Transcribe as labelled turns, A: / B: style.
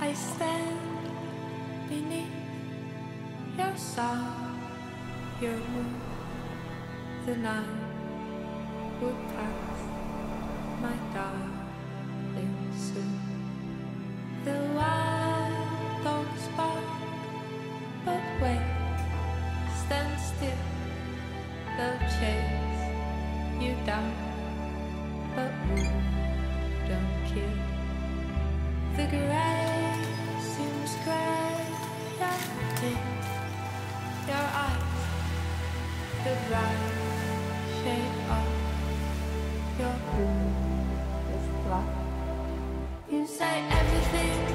A: I stand beneath your song, your moon. The night would pass, my darling, soon. The wild dogs bark, but wait, stand still. They'll chase you down, but don't kill. The grey seems grey in your eyes, the bright shade of your blue is black. You say everything